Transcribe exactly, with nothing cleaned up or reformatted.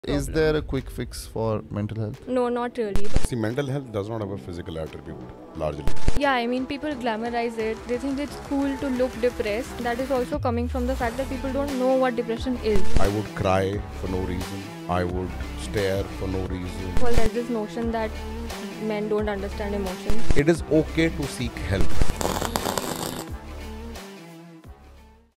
Is there a quick fix for mental health? No, not really. See, mental health does not have a physical attribute, largely. Yeah, I mean, people glamorize it. They think it's cool to look depressed. That is also coming from the fact that people don't know what depression is. I would cry for no reason. I would stare for no reason. Well, there's this notion that men don't understand emotions. It is okay to seek help.